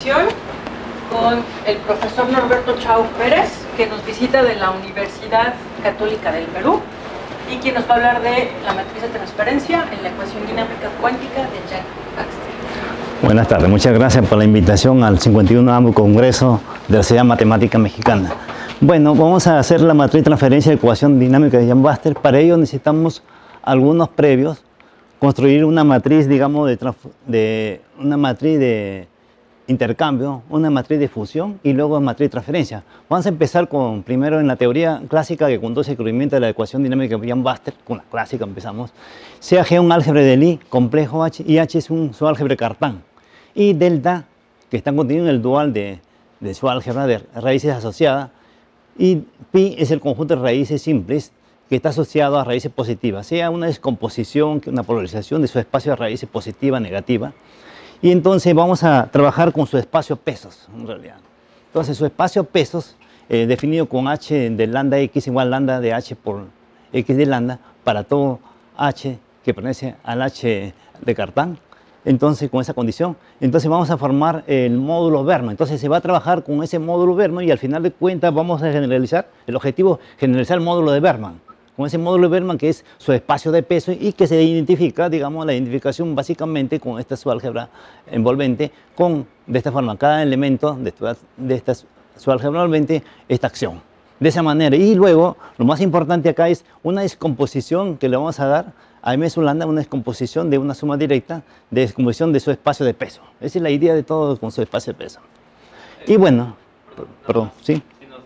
sesión con el profesor Norberto Chau Pérez, que nos visita de la Universidad Católica del Perú y quien nos va a hablar de la matriz de transferencia en la ecuación dinámica cuántica de Jack Baxter. Buenas tardes, muchas gracias por la invitación al 51º Congreso de la Sociedad Matemática Mexicana. Bueno, vamos a hacer la matriz de transferencia de ecuación dinámica de Jack Baxter. Para ello necesitamos algunos previos, construir una matriz, digamos, una matriz de intercambio, una matriz de fusión y luego matriz de transferencia. Vamos a empezar primero en la teoría clásica que conduce al descubrimiento de la ecuación dinámica de Jack Baxter. Con la clásica empezamos. Sea G un álgebra de Lie complejo H y H es un subálgebra de Cartan. Y delta, que está contenido en el dual de su álgebra de raíces asociadas, y pi es el conjunto de raíces simples que está asociado a raíces positivas, sea una descomposición, una polarización de su espacio de raíces positiva, negativa. Y entonces vamos a trabajar con su espacio pesos, en realidad. Entonces su espacio pesos, definido con h de lambda x igual lambda de h por x de lambda, para todo h que pertenece al h de Cartan. Entonces, con esa condición, entonces vamos a formar el módulo Berman. Entonces se va a trabajar con ese módulo Berman y al final de cuentas vamos a generalizar, el objetivo es generalizar el módulo de Berman. Con ese módulo de Berman que es su espacio de peso y que se identifica, digamos, la identificación básicamente con esta subálgebra envolvente, de esta forma, cada elemento de esta subálgebra envolvente, esta acción. De esa manera, y luego, lo más importante acá es una descomposición que le vamos a dar a M sub lambda, una descomposición de una suma directa, de descomposición de su espacio de peso. Esa es la idea de todo con su espacio de peso. Y bueno, perdón, ¿sí?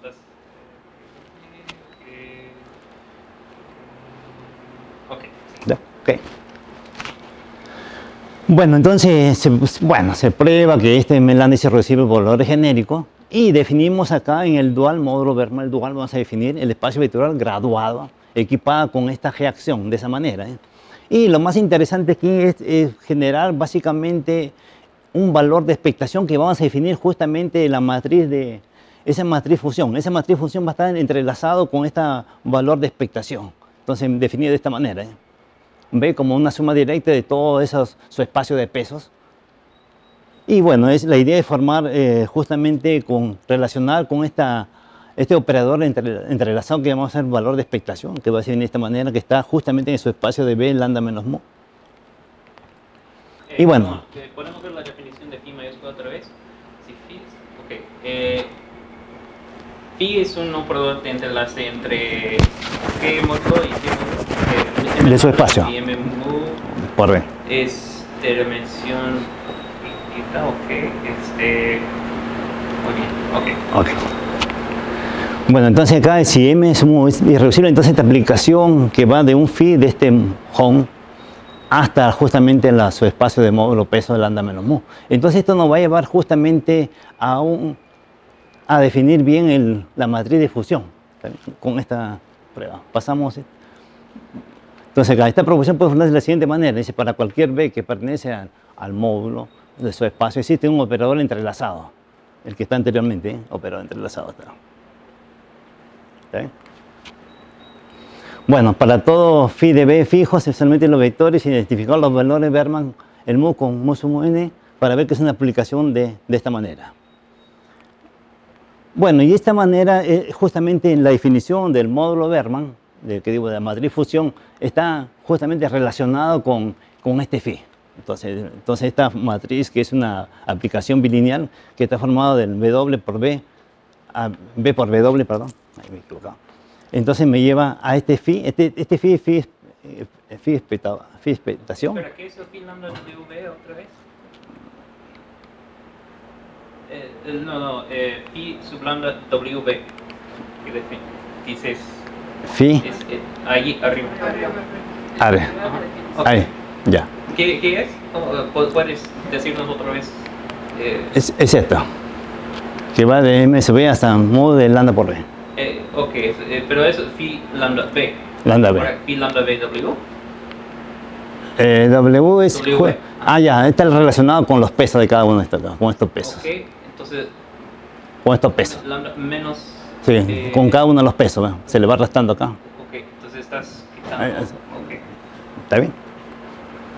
Okay. Bueno, entonces se prueba que este lambda es irreducible por valores genéricos y definimos acá en el dual módulo Berman, el dual vamos a definir el espacio vectorial graduado equipada con esta G acción de esa manera. Y lo más interesante aquí es generar básicamente un valor de expectación que vamos a definir justamente la matriz esa matriz fusión. Esa matriz fusión va a estar entrelazado con este valor de expectación. Entonces definido de esta manera. Ve como una suma directa de todo su espacio de pesos. Y bueno, la idea es formar justamente relacionar con este operador entrelazado que vamos a hacer valor de expectación, que va a ser de esta manera, que está justamente en su espacio de B lambda menos mu. Y bueno. ¿Podemos ver la definición de phi mayúscula otra vez? Sí, phi. Ok. Phi es un operador de entrelace entre G módulo y G módulo. De su espacio. Y M mu por B. Es de dimensión finita, ok. Muy bien, ok. Bueno, entonces acá si M es irreducible, entonces esta aplicación que va de un phi de este home hasta justamente su espacio de módulo peso de lambda menos mu. Entonces esto nos va a llevar justamente a definir bien la matriz de fusión con esta prueba. Pasamos. Entonces acá esta proporción puede formarse de la siguiente manera. Dice, para cualquier B que pertenece al módulo de su espacio existe un operador entrelazado. El que está anteriormente, operador entrelazado. ¿Okay? Bueno, para todo phi de B fijos, especialmente los vectores, identificar los valores Berman, el mu con mu sum n, para ver que es una aplicación de esta manera. Bueno, y de esta manera, justamente en la definición del módulo Berman, de la matriz fusión, está justamente relacionado con este phi. Entonces esta matriz, que es una aplicación bilineal, que está formada del W por B, B por W, perdón, ahí me he equivocado. Entonces me lleva a este phi, este phi expectación. ¿Pero qué es el phi lambda W otra vez? Phi sub lambda WB. Dices. Phi. Ahí arriba. Ahí, ya. ¿Qué es? ¿Puedes decirnos otra vez? Es esto, que va de M sub B hasta mu de lambda por B. Ok, pero es phi lambda B. Lambda B. Phi lambda B W. W es... W. ya, está relacionado con los pesos de cada uno de estos, con estos pesos. Ok, entonces... Con estos pesos. Lambda menos... Sí, con cada uno de los pesos, ¿ve? Se le va restando acá. Ok, entonces estás quitando... Okay. ¿Está bien?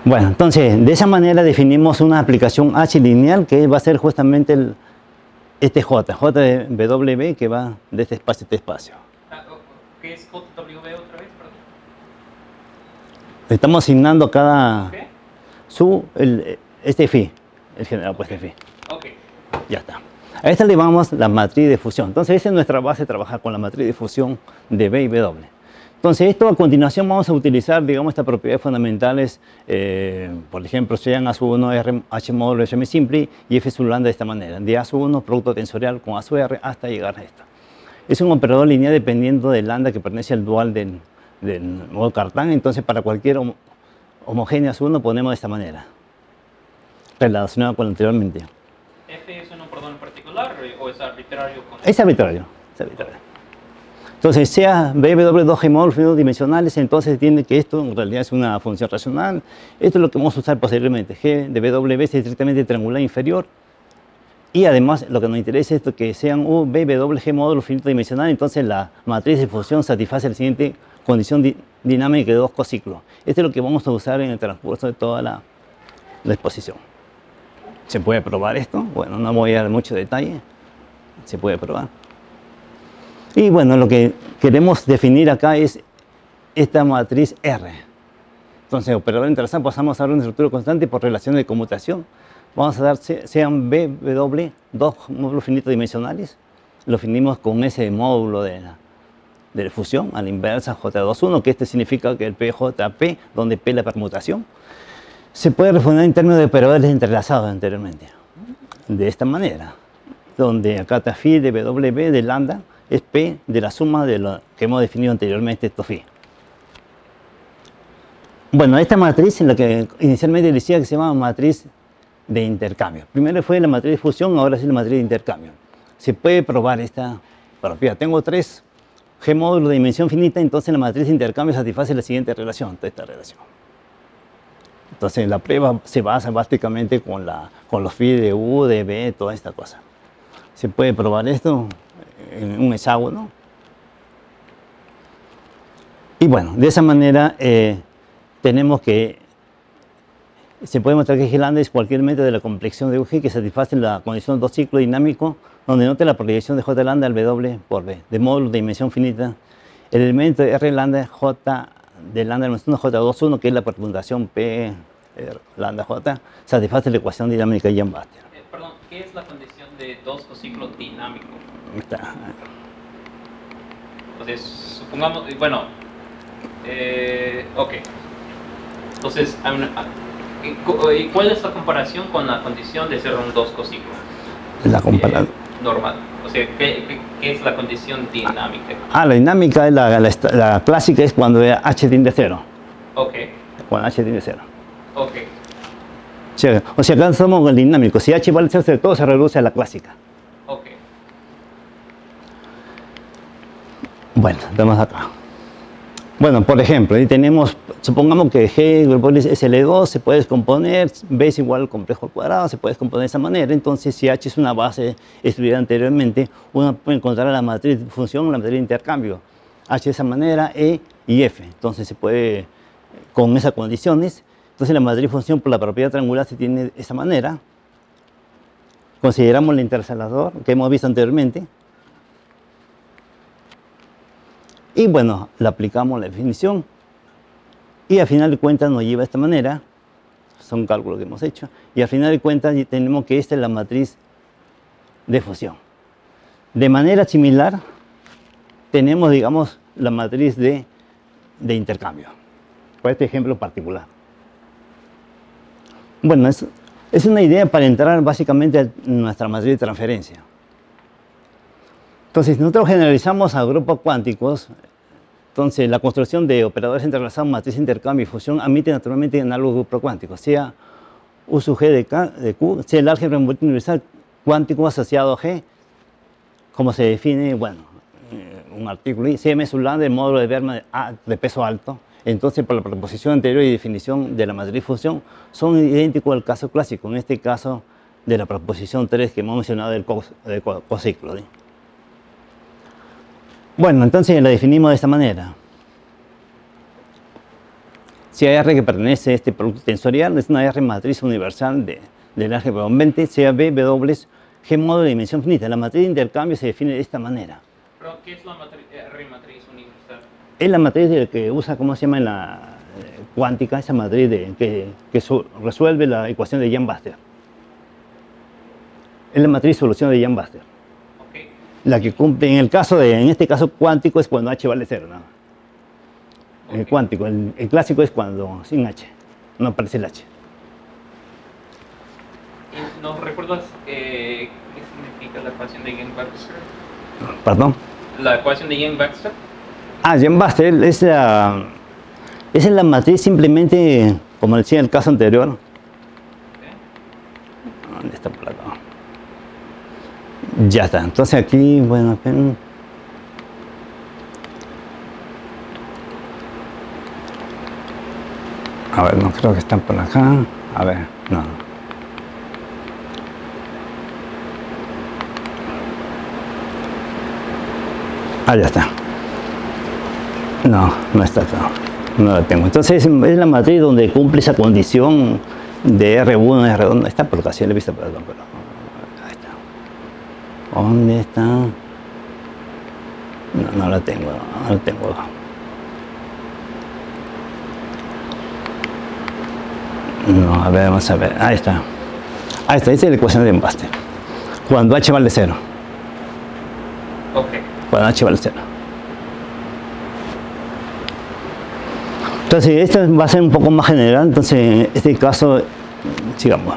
Bueno, entonces, de esa manera definimos una aplicación H lineal que va a ser justamente este J de W que va de este espacio a este espacio. ¿Qué es JW otra vez? Perdón. Estamos asignando cada ¿Qué? este phi, el general pues este phi. Ok. Ya está. A esta le llamamos la matriz de fusión. Entonces, esa es nuestra base, trabajar con la matriz de fusión de B y W. Entonces, esto a continuación vamos a utilizar, digamos, estas propiedades fundamentales, por ejemplo, sean A sub 1 R, H módulo SM simple y F sub lambda de esta manera. De A sub 1 producto tensorial con A sub R hasta llegar a esto. Es un operador lineal dependiendo del lambda que pertenece al dual del modo Cartan. Entonces, para cualquier homogénea sub 1 ponemos de esta manera, relacionado con lo anteriormente. ¿F es un operador en particular o es arbitrario? Es arbitrario. Es arbitrario. Entonces, sea BW2G módulos finitos dimensionales, entonces tiene que esto en realidad es una función racional. Esto es lo que vamos a usar posteriormente. G de BW es estrictamente triangular inferior. Y además, lo que nos interesa es que sean BWG módulos finitos dimensionales, entonces la matriz de fusión satisface la siguiente condición dinámica de dos cociclos. Esto es lo que vamos a usar en el transcurso de toda la exposición. ¿Se puede probar esto? Bueno, no voy a dar mucho detalle. Se puede probar. Y bueno, lo que queremos definir acá es esta matriz R. Entonces, operador interesante, pasamos a dar una estructura constante por relación de conmutación. Vamos a dar, sean BW, dos módulos finitos dimensionales. Lo definimos con ese módulo de fusión a la inversa J21, que este significa que el PJP, donde P es la permutación, se puede reformular en términos de operadores entrelazados anteriormente. De esta manera, donde acá está phi de BW de lambda es P de la suma de lo que hemos definido anteriormente, esto phi. Bueno, esta matriz en la que inicialmente decía que se llama matriz de intercambio. Primero fue la matriz de fusión, ahora sí la matriz de intercambio. Se puede probar esta propiedad. Tengo tres G módulos de dimensión finita, entonces la matriz de intercambio satisface la siguiente relación, esta relación. Entonces la prueba se basa básicamente con los phi de U, de B, toda esta cosa. Se puede probar esto en un hexágono. Y bueno, de esa manera tenemos que se puede mostrar que G lambda es cualquier método de la complexión de UG que satisface la condición de dos ciclos dinámicos donde note la proyección de J lambda al W por B, de módulo de dimensión finita. El elemento de R lambda J de lambda dimensión J21, que es la permutación P lambda J, satisface la ecuación dinámica de Yang-Baxter. Perdón, ¿qué es la condición de dos ciclos dinámicos? Está. Entonces, supongamos, bueno, ok. Entonces, ¿cuál es la comparación con la condición de ser un dos cociclos? La comparación. Normal. O sea, ¿qué es la condición dinámica? La dinámica, la clásica es cuando H tiende a 0. Ok. Cuando H tiende a 0. Ok. O sea, acá estamos en el dinámico. Si H vale 0, todo se reduce a la clásica. Ok. Bueno, estamos acá. Bueno, por ejemplo, ahí tenemos, supongamos que G es L2, se puede descomponer, B es igual al complejo al cuadrado, se puede descomponer de esa manera. Entonces, si H es una base estudiada anteriormente, uno puede encontrar la matriz de función, la matriz de intercambio. H de esa manera, E y F. Entonces, se puede, con esas condiciones, entonces la matriz de función por la propiedad triangular se tiene de esa manera. Consideramos el intercelador que hemos visto anteriormente. Y bueno, le aplicamos la definición y al final de cuentas nos lleva de esta manera, son cálculos que hemos hecho, y al final de cuentas tenemos que esta es la matriz de fusión. De manera similar, tenemos, digamos, la matriz de intercambio, por este ejemplo particular. Bueno, es una idea para entrar básicamente a nuestra matriz de transferencia. Entonces, si nosotros generalizamos a grupos cuánticos, entonces la construcción de operadores entrelazados, matriz de intercambio y fusión admite naturalmente análogos grupos cuánticos, sea U sub G de Q, sea el álgebra universal cuántico asociado a G, como se define, bueno, un artículo, y CM sub lambda, el módulo de Berman de peso alto. Entonces, por la proposición anterior y definición de la matriz de fusión, son idénticos al caso clásico, en este caso de la proposición 3 que hemos mencionado del cociclo. Bueno, entonces la definimos de esta manera. sea R que pertenece a este producto tensorial, es una R matriz universal del álgebra bombente, sea B, W, G módulo de dimensión finita. La matriz de intercambio se define de esta manera. ¿Pero qué es la R matriz universal? Es la matriz que usa, ¿cómo se llama? En la cuántica, esa matriz que resuelve la ecuación de Yang-Baxter. Es la matriz solución de Yang-Baxter. Okay. La que cumple, en este caso cuántico, es cuando H vale 0, ¿no? Okay. El cuántico, el clásico es cuando sin H, no aparece el H. ¿Nos recuerdas qué significa la ecuación de Yang-Baxter? ¿Perdón? ¿La ecuación de Yang-Baxter? Yang-Baxter es la matriz simplemente, como decía en el caso anterior. Okay. ¿Dónde está por acá? Ya está. Entonces aquí, bueno, a ver, no creo que están por acá. A ver, no. Ya está. No, no está acá. No la tengo. Entonces es la matriz donde cumple esa condición de R1, R2. Está por acá, sí la he visto por acá, pero ahí está. ¿Dónde está? No la tengo, no la tengo acá. No, a ver, vamos a ver. Ahí está. Ahí está, esa es la ecuación de Yang-Baxter. Cuando H vale 0. Ok. Cuando H vale 0. Entonces, esta va a ser un poco más general. Entonces, en este caso, sigamos.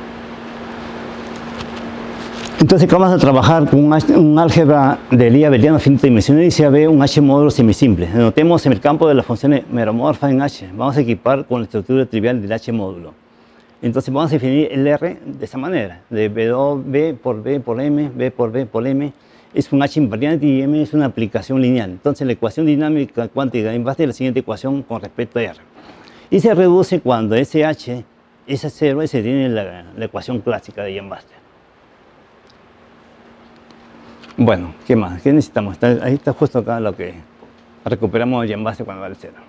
Entonces, vamos a trabajar con un álgebra de Lie abeliano finita dimensional y sea B un H módulo semisimple. Notemos en el campo de las funciones meromorfas en H. Vamos a equipar con la estructura trivial del H módulo. Entonces, vamos a definir el R de esa manera. De B por B por M, B por B por M. Es un H invariante y M es una aplicación lineal. Entonces, la ecuación dinámica cuántica en base a la siguiente ecuación con respecto a R. Y se reduce cuando ese H es a 0 y se tiene la ecuación clásica de Yang-Baxter. Bueno, ¿qué más? ¿Qué necesitamos? Ahí está justo acá lo que recuperamos Yang-Baxter cuando vale 0.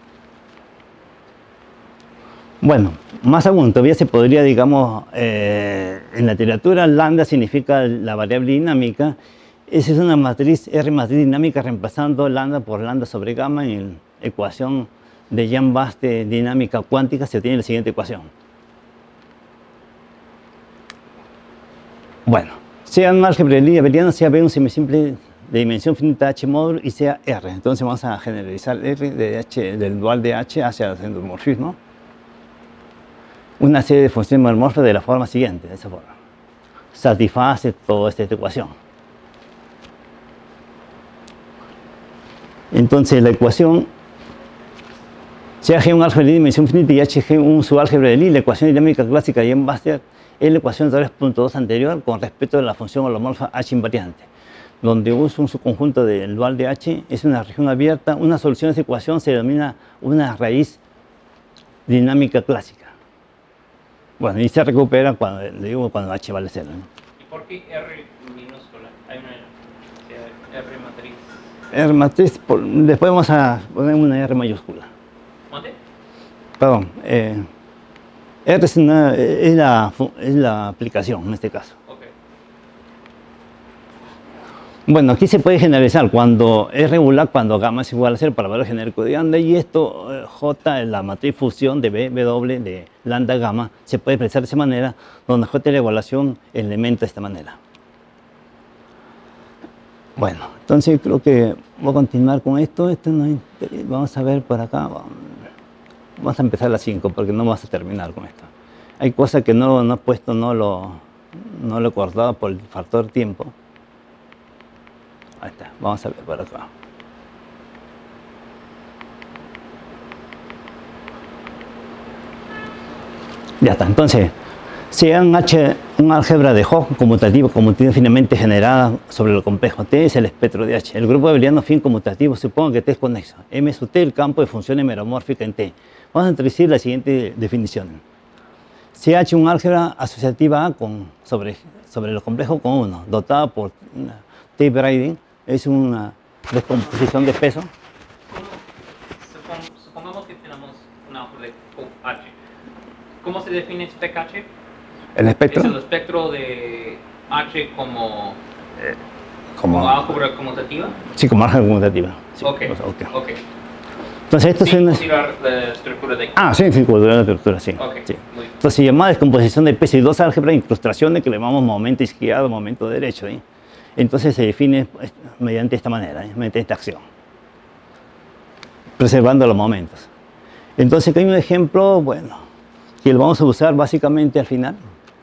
Bueno, más aún, todavía se podría, digamos, en la literatura, lambda significa la variable dinámica. Esa es una matriz, R matriz dinámica, reemplazando lambda por lambda sobre gamma. En la ecuación de Yang-Baxter dinámica cuántica se obtiene la siguiente ecuación. Bueno, sea un álgebra de Lie abeliano, sea B un semisimple de dimensión finita H módulo y sea R. Entonces vamos a generalizar R de H, del dual de H hacia el endomorfismo. Una serie de funciones meromorfas de la forma siguiente, de esa forma. Satisface toda esta ecuación. Entonces la ecuación, sea G un álgebra de dimensión finita y H un subálgebra de Lie, la ecuación dinámica clásica de Yang-Baxter es la ecuación 3.2 anterior con respecto a la función holomorfa H invariante, donde uso un subconjunto del dual de H, es una región abierta. Una solución de esa ecuación se denomina una raíz dinámica clásica. Bueno, y se recupera cuando H vale 0, ¿no? ¿Y por qué R minúscula? Hay una R matriz. R matriz, después vamos a poner una R mayúscula. ¿Dónde? Perdón, R es la aplicación en este caso. Okay. Bueno, aquí se puede generalizar cuando es regular, cuando gamma es igual a 0 para el valor genérico de lambda, y esto, J, la matriz fusión de B, W de lambda gamma, se puede expresar de esa manera, donde J es la evaluación elemento de esta manera. Bueno, entonces creo que voy a continuar con esto. Vamos a ver por acá. Vamos a empezar a las 5 porque no vamos a terminar con esto. Hay cosas que no he puesto, no lo he cortado por el factor tiempo. Ahí está, vamos a ver por acá. Ya está, entonces, sea un álgebra de Hopf conmutativa finamente generada sobre lo complejo. T es el espectro de H. El grupo abeliano fin conmutativo supone que T es conexo. M sub T el campo de funciones meromórficas en T. Vamos a introducir la siguiente definición. Si H un álgebra asociativa A sobre lo complejo con 1, dotada por T Brading, es una descomposición de peso. Supongamos que tenemos una ¿Cómo se define spec H? El espectro. ¿Es el espectro de H como como álgebra conmutativa? Sí, como álgebra conmutativa. Sí, Ok. Entonces, esto Sin es considerar la estructura de... sí, sí, considerar la estructura, sí. Ok, Sí. muy bien. Entonces se llama descomposición de peso y dos álgebras, incrustaciones que le llamamos momento izquierdo, momento derecho. Entonces se define mediante esta manera, mediante esta acción, preservando los momentos. Entonces aquí hay un ejemplo, bueno, que lo vamos a usar básicamente al final.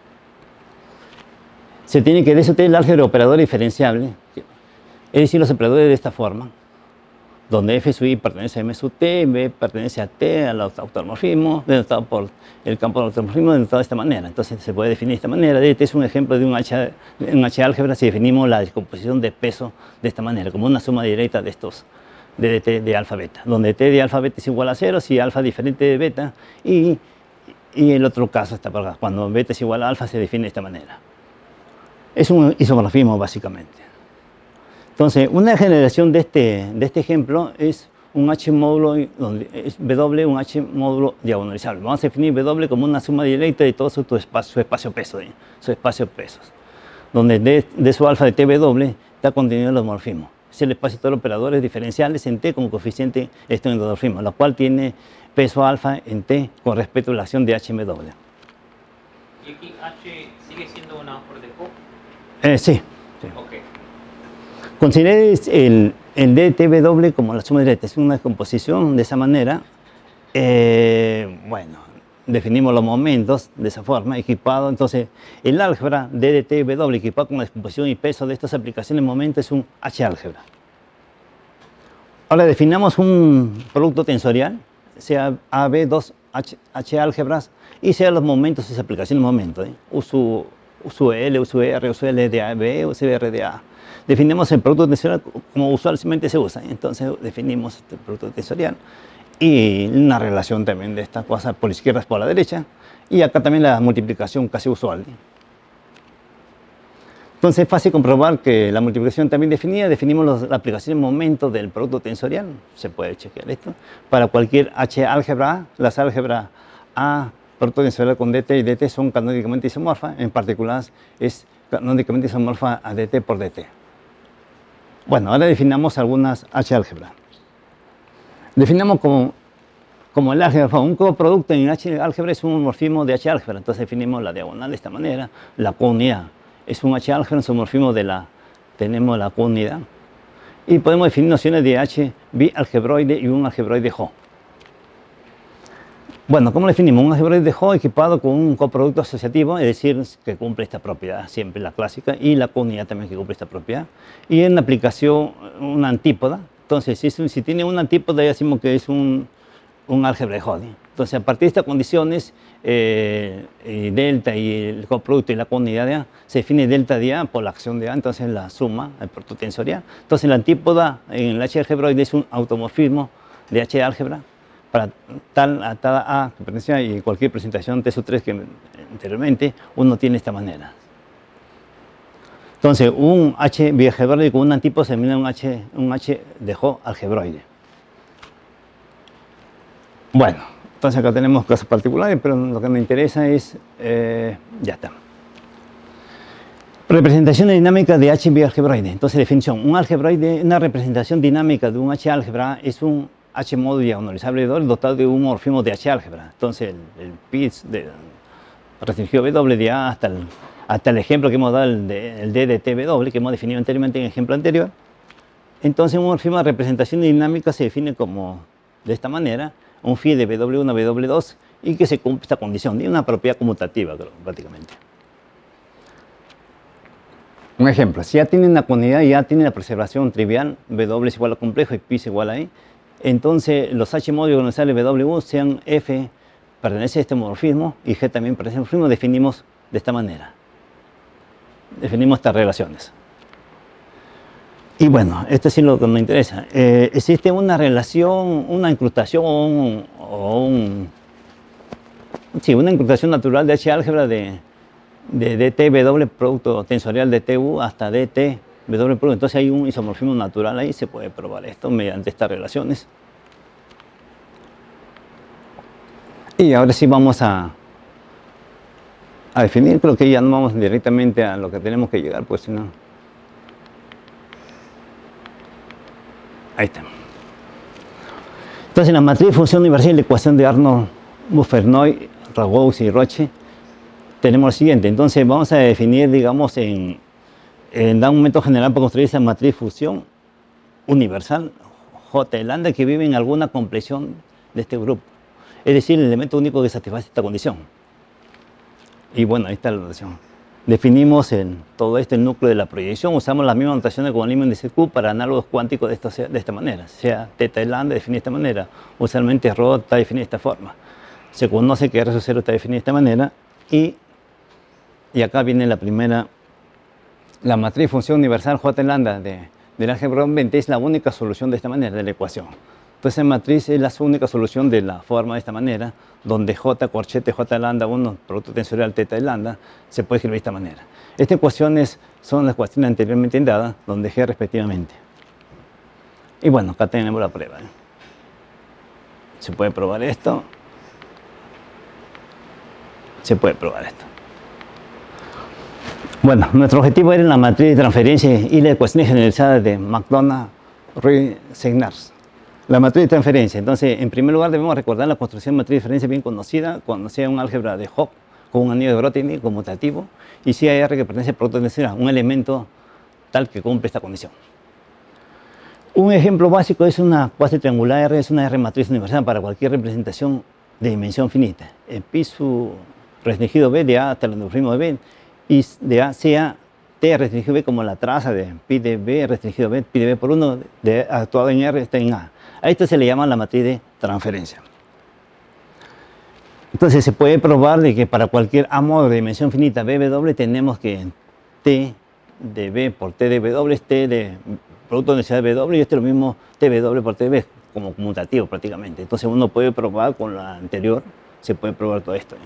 Se tiene que deshacer el álgebra operador diferenciable, es decir, los operadores de esta forma, donde f sub i pertenece a m sub t, b pertenece a t, al automorfismo, denotado por el campo del automorfismo, denotado de esta manera. Entonces se puede definir de esta manera. Este es un ejemplo de un H álgebra si definimos la descomposición de peso de esta manera, como una suma directa de estos, de dt de alfa beta, donde t de alfa beta es igual a 0 si alfa es diferente de beta, y el otro caso está por acá, cuando beta es igual a alfa se define de esta manera. Es un isomorfismo básicamente. Entonces, una generación de este ejemplo es un H módulo, donde es W, un H módulo diagonalizable. Vamos a definir W como una suma directa de todo su espacio peso, su espacio pesos, donde de su alfa de TW está contenido el homomorfismo. Es el espacio de todos los operadores diferenciales en T como coeficiente esto en el homomorfismo, lo cual tiene peso alfa en T con respecto a la acción de HMW. ¿Y aquí H sigue siendo una álgebra de Hopf? Sí. Ok. Considere el dTW como la suma directa, es una descomposición de esa manera. Bueno, definimos los momentos de esa forma, equipado. Entonces, el álgebra dTW equipado con la descomposición y peso de estas aplicaciones de momento es un H álgebra. Ahora definamos un producto tensorial, sea AB2 H álgebras, y sea los momentos de esa aplicación de momento. USL, USR, USL de AB, USR de A. Definimos el producto tensorial como usualmente se usa. Entonces definimos este producto tensorial y una relación también de estas cosas por izquierda por la derecha, y acá también la multiplicación casi usual. Entonces es fácil comprobar que la multiplicación también definida, definimos la aplicación en momento del producto tensorial, se puede chequear esto, para cualquier H álgebra A, las álgebras A, producto tensorial con dt y dt son canónicamente isomorfas, en particular es canónicamente isomorfa a dt por dt. Bueno, ahora definamos algunas H álgebra. Definamos como el álgebra, un coproducto en H álgebra es un morfismo de H álgebra, entonces definimos la diagonal de esta manera, la counidad. Es un H álgebra, es un morfismo tenemos la counidad. Y podemos definir nociones de H bialgebroide y un algebroide Jo. Bueno, ¿cómo lo definimos? Un algebroide Jo equipado con un coproducto asociativo, es decir, que cumple esta propiedad, siempre la clásica, y la counidad también que cumple esta propiedad. Y en la aplicación, una antípoda. Entonces, si tiene una antípoda, ya decimos que es un álgebra de Jo. Entonces, a partir de estas condiciones, delta y el coproducto y la counidad de A, se define delta de A por la acción de A, entonces la suma, el producto tensorial. Entonces, la antípoda en el H algebroide es un automorfismo de H álgebra para tal A que pertenece y cualquier presentación T sub 3 que anteriormente uno tiene esta manera. Entonces, un H bialgebroide con un antípoda se denomina un H de Jo algebroide. Bueno, entonces acá tenemos casos particulares, pero lo que me interesa es, ya está. Representación dinámica de H bialgebroide. Entonces, definición, un algebroide, una representación dinámica de un H álgebra es un H módulo diagonalizable dotado de un morfismo de H álgebra. Entonces, el pi restringido W de A hasta el ejemplo que hemos dado, el D de TW, que hemos definido anteriormente en el ejemplo anterior. Entonces, un morfismo de representación dinámica se define como de esta manera, un phi de W1 a W2 y que se cumple esta condición de una propiedad conmutativa, prácticamente. Un ejemplo, si ya tiene una comunidad y ya tiene la preservación trivial, W es igual a complejo y pi es igual a I, entonces los H módulos donde sale W sean F pertenece a este morfismo y G también pertenece al morfismo, definimos de esta manera. Definimos estas relaciones. Y bueno, esto sí es lo que me interesa. Existe una relación, una incrustación una incrustación natural de H álgebra de dTW producto tensorial de TU hasta dTW producto. Entonces hay un isomorfismo natural ahí, se puede probar esto mediante estas relaciones. Y ahora sí vamos a a definir, creo que ya no vamos directamente a lo que tenemos que llegar, pues si no. Ahí está. Entonces, en la matriz de función universal y la ecuación de Arnold, Buffernoy, Ragouts y Roche, tenemos lo siguiente. Entonces, vamos a definir, digamos, en dar un momento general para construir esa matriz de función universal J de lambda que vive en alguna compleción de este grupo. Es decir, el elemento único que satisface esta condición. Y bueno, ahí está la notación. Definimos en todo esto el núcleo de la proyección. Usamos las mismas notaciones con el mismo índice Q para análogos cuánticos de esta manera. Sea teta de lambda define de esta manera. Usualmente ρ está definido de esta forma. Se conoce que R sub 0 está definido de esta manera. Y acá viene la primera. La matriz de función universal J de lambda del álgebra 20 es la única solución de esta manera de la ecuación. Entonces, la matriz es la única solución de la forma de esta manera, donde J corchete J lambda 1, producto tensorial teta de lambda, se puede escribir de esta manera. Estas ecuaciones son las ecuaciones anteriormente dadas, donde G respectivamente. Y bueno, acá tenemos la prueba. Se puede probar esto. Se puede probar esto. Bueno, nuestro objetivo era la matriz de transferencia y la ecuación generalizada de McDonough-Segars. La matriz de transferencia. Entonces, en primer lugar, debemos recordar la construcción de matriz de transferencia bien conocida, conocida en un álgebra de Hopf con un anillo de Grothendieck conmutativo y CR que pertenece al producto tensorial, un elemento tal que cumple esta condición. Un ejemplo básico es una cuasi triangular R, es una R matriz universal para cualquier representación de dimensión finita. El pi sub restringido B de A hasta el endoformismo de B y de A sea T restringido B como la traza de pi de B restringido B, pi de B por 1 de actuado en R está en A. A esto se le llama la matriz de transferencia. Entonces se puede probar de que para cualquier A modo de dimensión finita BW tenemos que T de B por T de W es T de producto de densidad de W y este es lo mismo TW por TB como conmutativo prácticamente. Entonces uno puede probar con la anterior, se puede probar todo esto.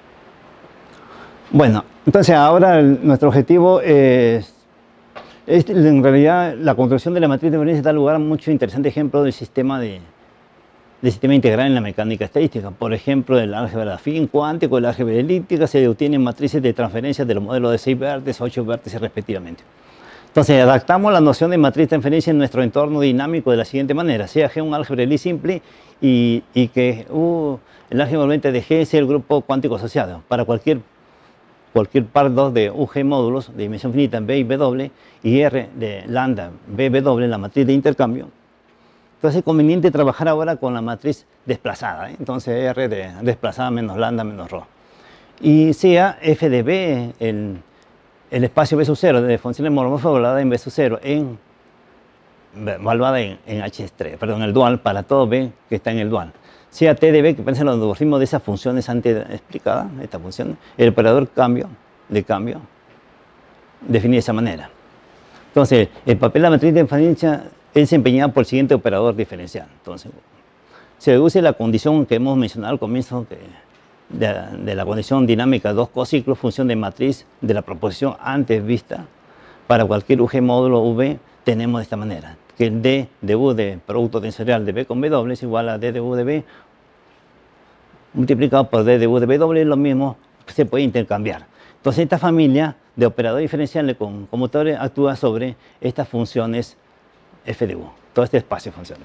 Bueno, entonces ahora nuestro objetivo es en realidad la construcción de la matriz de transferencia da lugar a muchos interesantes ejemplos del sistema sistema integral en la mecánica estadística. Por ejemplo, el álgebra afín cuántico, el álgebra elíptica se obtienen matrices de transferencia de los modelos de 6 vértices, 8 vértices respectivamente. Entonces, adaptamos la noción de matriz de transferencia en nuestro entorno dinámico de la siguiente manera. Sea G un álgebra Lie simple y que el álgebra envolvente de G sea el grupo cuántico asociado. Para cualquier par 2 de UG módulos de dimensión finita B y W y R de lambda BW, la matriz de intercambio. Entonces es conveniente trabajar ahora con la matriz desplazada. Entonces R de desplazada menos lambda menos ρ. Y sea F de B, el espacio B sub 0 de funciones molomorfas evaluada en B sub 0 evaluada en H3, perdón, el dual para todo B que está en el dual. Sea T de B, que pertenece al endomorfismo de esas funciones antes explicadas, esta función, el operador de cambio define de esa manera. Entonces, el papel de la matriz de transferencia es desempeñado por el siguiente operador diferencial. Entonces, se deduce la condición que hemos mencionado al comienzo de la condición dinámica 2 cociclos, función de matriz de la proposición antes vista. Para cualquier UG módulo V tenemos de esta manera, que el D de U de producto tensorial de B con W es igual a D de U de B multiplicado por D de U de W, es lo mismo, se puede intercambiar. Entonces esta familia de operadores diferenciales con conmutadores actúa sobre estas funciones F de U, todo este espacio funciona.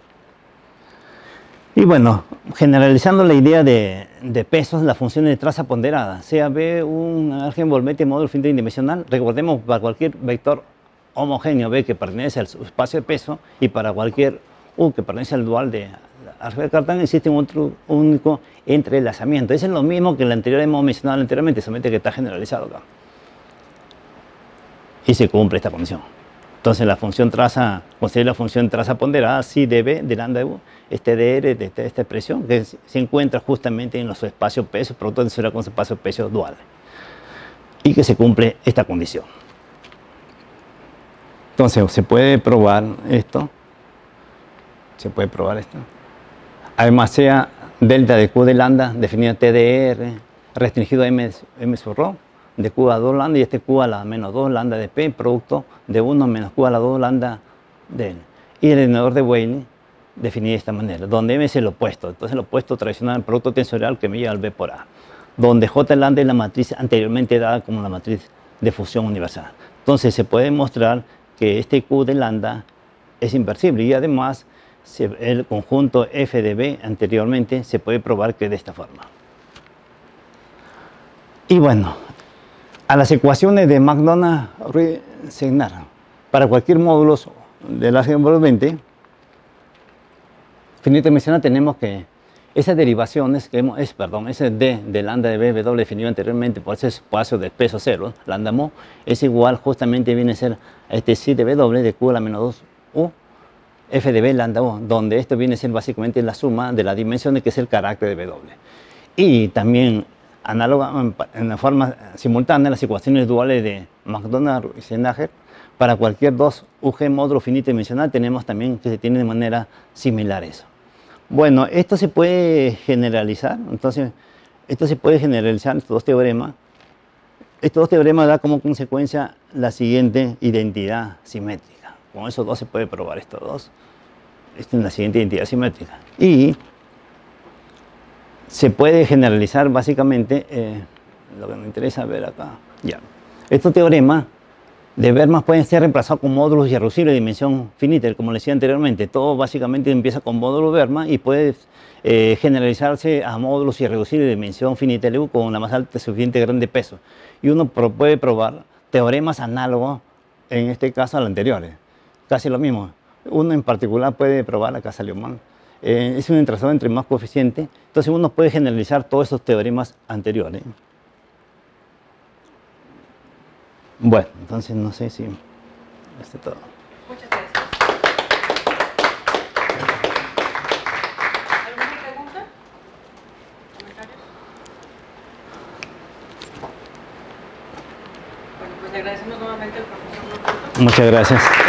Y bueno, generalizando la idea de pesos, las funciones de traza ponderada, sea B un álgebra envolvente módulo finito indimensional, recordemos para cualquier vector homogéneo B que pertenece al espacio de peso y para cualquier U que pertenece al dual de álgebra de Cartan existe un otro único entrelazamiento. Eso es lo mismo que el anterior hemos mencionado anteriormente, solamente que está generalizado acá. Y se cumple esta condición. Entonces la función traza, considera la función traza ponderada, si de B de lambda de U, este DR de esta expresión que se encuentra justamente en los espacios pesos, producto tensorial con espacios pesos duales. Y que se cumple esta condición. Entonces, se puede probar esto. Se puede probar esto. Además, sea delta de Q de lambda, definida TDR, restringido a M sub ρ, de Q a 2 lambda, y este Q a la menos 2 lambda de P, producto de 1 menos Q a la 2 lambda de N. Y el denominador de Weyl, definido de esta manera, donde M es el opuesto. Entonces, el opuesto tradicional del producto tensorial que me lleva al B por A. donde J lambda es la matriz anteriormente dada como la matriz de fusión universal. Entonces se puede mostrar que este Q de lambda es inversible y además el conjunto F de B anteriormente se puede probar que es de esta forma. Y bueno, a las ecuaciones de McDonough-Segnar para cualquier módulo de la envolvente finita dimensional tenemos que esas derivaciones, ese D de lambda de B, W definido anteriormente por ese espacio de peso cero, lambda mo, es igual, justamente viene a ser este psi de W de Q a la menos 2 U, F de B lambda O, donde esto viene a ser básicamente la suma de las dimensiones que es el carácter de W. Y también, análoga en la forma simultánea, las ecuaciones duales de McDonough y Segnar, para cualquier 2 UG módulo finito dimensional tenemos también que se tiene de manera similar eso. Bueno, esto se puede generalizar, entonces, esto se puede generalizar, estos dos teoremas. Estos dos teoremas dan como consecuencia la siguiente identidad simétrica. Con esos dos se puede probar estos dos. Esta es la siguiente identidad simétrica. Y se puede generalizar básicamente, lo que me interesa ver acá, ya. Estos teoremas de Berman pueden ser reemplazados con módulos irreducibles de dimensión finita, como les decía anteriormente. Todo básicamente empieza con módulo Berman y puede generalizarse a módulos irreducibles de dimensión finita LU con la más alta suficiente grande peso. Y uno puede probar teoremas análogos, en este caso a los anteriores. Casi lo mismo. Uno en particular puede probar, acá salió mal. Es un entrazado entre más coeficiente. Entonces uno puede generalizar todos esos teoremas anteriores. Bueno, entonces no sé si está todo. Muchas gracias. ¿Alguna pregunta? ¿Comentarios? Bueno, pues le agradecemos nuevamente al profesor Norberto. Muchas gracias.